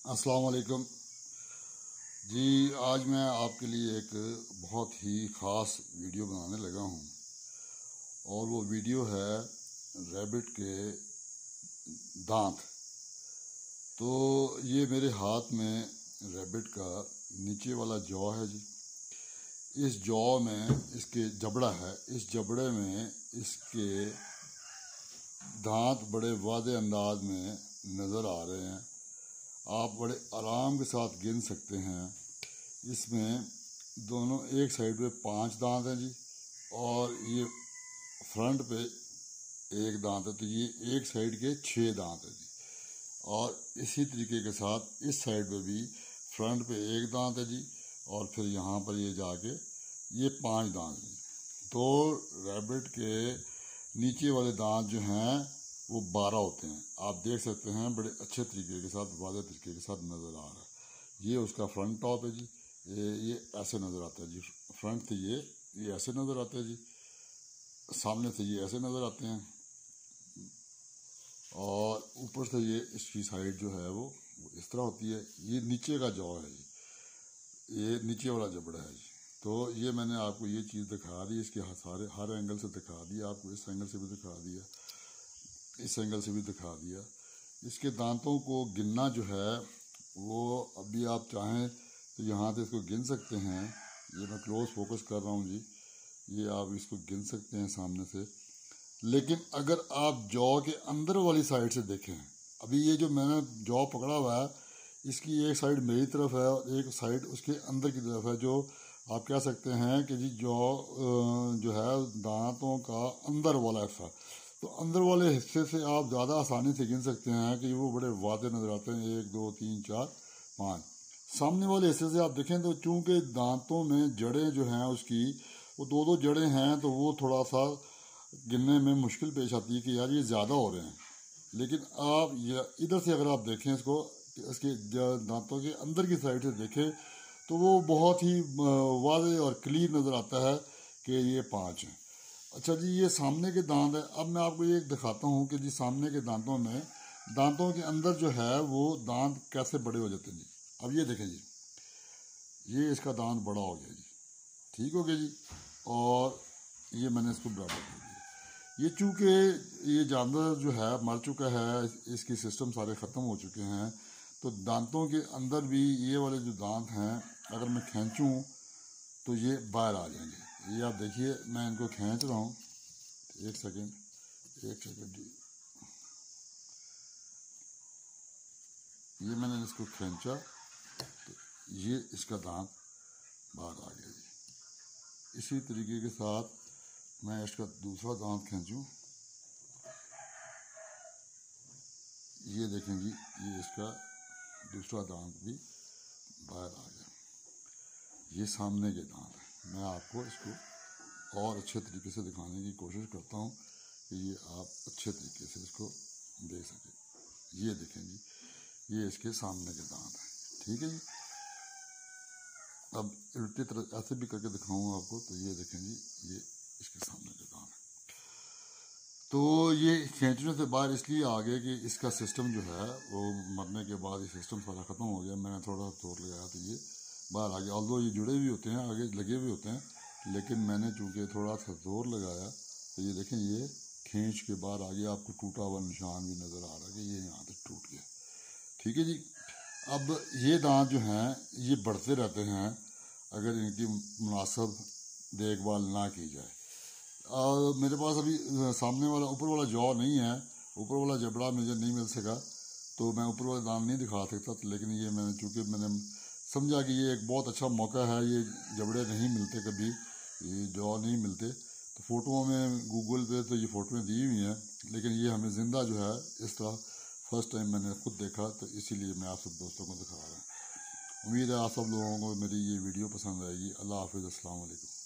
السلام علیکم جی۔ آج میں آپ کے لیے ایک بہت ہی خاص ویڈیو بنانے لگا ہوں، اور وہ ویڈیو ہے ریبٹ کے دانت۔ تو یہ میرے ہاتھ میں ریبٹ کا نیچے والا جو ہے جی، اس جو میں اس کے جبڑا ہے، اس جبڑے میں اس کے دانت بڑے واضح انداز میں نظر آ رہے ہیں۔ آپ بڑے آرام کے ساتھ گن سکتے ہیں۔ اس میں دونوں ایک سائڈ پہ 5 دانت ہیں جی، اور یہ فرنٹ پہ ایک دانت ہے، تو یہ ایک سائڈ کے 6 دانت ہیں جی۔ اور اسی طریقے کے ساتھ اس سائڈ پہ بھی فرنٹ پہ ایک دانت ہے جی، اور پھر یہاں پر یہ جا کے یہ 5 دانت ہیں۔ تو ریبٹ کے نیچے والے دانت جو ہیں وہ 12 ہوتے ہیں۔ آپ دیکھ سکتے ہیں بڑے اچھے طریقے کے ساتھ، واضح طریقے کے ساتھ نظر آ رہا ہے۔ یہ اس کا فرنٹ ٹاپ ہے جی، یہ ایسے نظر آتا ہے جی۔ فرنٹ سے یہ ایسے نظر آتا ہے جی، سامنے سے یہ ایسے نظر آتے ہیں، اور اوپر سے یہ اس کی سائڈ جو ہے وہ اس طرح ہوتی ہے۔ یہ نیچے کا جو ہے جی، یہ نیچے والا جبڑا ہے جی۔ تو یہ میں نے آپ کو یہ چیز دکھا دی، اس کے ہر اینگل سے دکھا دیا، آپ کو اس اینگل سے بھی دکھا دیا، اس اینگل سے بھی دکھا دیا۔ اس کے دانتوں کو گننا جو ہے وہ ابھی آپ چاہیں تو یہاں سے اس کو گن سکتے ہیں۔ یہ میں کلوز فوکس کر رہا ہوں جی، یہ آپ اس کو گن سکتے ہیں سامنے سے۔ لیکن اگر آپ جو کے اندر والی سائڈ سے دیکھیں، ابھی یہ جو میں نے جو پکڑا ہوا ہے، اس کی ایک سائڈ میری طرف ہے اور ایک سائڈ اس کے اندر کی طرف ہے، جو آپ کہہ سکتے ہیں کہ جی جو ہے دانتوں کا اندر والا حصہ۔ تو اندر والے حصے سے آپ زیادہ آسانی سے گن سکتے ہیں کہ وہ بڑے واضح نظر آتے ہیں، 1 2 3 4 5۔ سامنے والے حصے سے آپ دیکھیں تو چونکہ دانتوں میں جڑیں جو ہیں اس کی وہ 2 جڑیں ہیں، تو وہ تھوڑا سا گننے میں مشکل پیش آتی ہے کہ یار یہ زیادہ ہو رہے ہیں۔ لیکن آپ ادھر سے اگر آپ دیکھیں اس کو، اس کے دانتوں کے اندر کی سائڈ سے دیکھیں، تو وہ بہت ہی واضح اور کلیئر نظر آتا ہے کہ یہ 5 ہیں۔ اچھا جی، یہ سامنے کے دانت ہیں۔ اب میں آپ کو یہ دکھاتا ہوں کہ جی سامنے کے دانتوں میں، دانتوں کے اندر جو ہے وہ دانت کیسے بڑے ہو جاتے ہیں جی۔ اب یہ دیکھیں جی، یہ اس کا دانت بڑا ہو گیا جی، ٹھیک ہو گیا جی، اور یہ میں نے اس کو برابر کر دیا۔ یہ چونکہ یہ جانور جو ہے مر چکا ہے، اس کی سسٹم سارے ختم ہو چکے ہیں، تو دانتوں کے اندر بھی یہ والے جو دانت ہیں اگر میں کھینچوں تو یہ باہر آ جائیں گے۔ یہ آپ دیکھیے، میں ان کو کھینچ رہا ہوں، ایک سیکنڈ جی۔ یہ میں نے اس کو کھینچا تو یہ اس کا دانت باہر آ گیا جی۔ اسی طریقے کے ساتھ میں اس کا دوسرا دانت کھینچوں، یہ دیکھیں جی، یہ اس کا دوسرا دانت بھی باہر آ گیا۔ یہ سامنے کے دانت ہیں۔ میں آپ کو اس کو اور اچھے طریقے سے دکھانے کی کوشش کرتا ہوں کہ یہ آپ اچھے طریقے سے اس کو دیکھ سکیں۔ یہ دیکھیں جی، یہ اس کے سامنے کے دانت ہیں، ٹھیک ہے جی۔ اب الٹی طرح ایسے بھی کر کے دکھاؤں آپ کو، تو یہ دیکھیں جی، یہ اس کے سامنے کے دانت ہیں۔ تو یہ کھینچنے سے باہر اس لیے آ گئے کہ اس کا سسٹم جو ہے وہ مرنے کے بعد یہ سسٹم سارا ختم ہو گیا۔ میں نے تھوڑا سا زور لگایا تو یہ باہر آ گیا، آلدو یہ جڑے ہوئے ہوتے ہیں، آگے لگے ہوئے ہوتے ہیں، لیکن میں نے چونکہ تھوڑا سا زور لگایا تو یہ دیکھیں، یہ کھینچ کے باہر آ گیا۔ آپ کو ٹوٹا ہوا نشان بھی نظر آ رہا ہے کہ یہ یہاں تک ٹوٹ گیا، ٹھیک ہے جی۔ اب یہ دانت جو ہیں یہ بڑھتے رہتے ہیں اگر ان کی مناسب دیکھ بھال نہ کی جائے۔ اور میرے پاس ابھی سامنے والا اوپر والا جو نہیں ہے، اوپر والا جبڑا مجھے نہیں مل سکا، تو میں اوپر والا دانت نہیں دکھا سکتا، لیکن یہ میں نے چونکہ میں نے سمجھا کہ یہ ایک بہت اچھا موقع ہے، یہ جبڑے نہیں ملتے کبھی، یہ جو نہیں ملتے، تو فوٹوؤں میں گوگل پہ تو یہ فوٹویں دی ہوئی ہیں، لیکن یہ ہمیں زندہ جو ہے اس طرح فرسٹ ٹائم میں نے خود دیکھا، تو اسی لیے میں آپ سب دوستوں کو دکھا رہا ہوں۔ امید ہے آپ سب لوگوں کو میری یہ ویڈیو پسند آئے گی۔ اللہ حافظ، السلام علیکم۔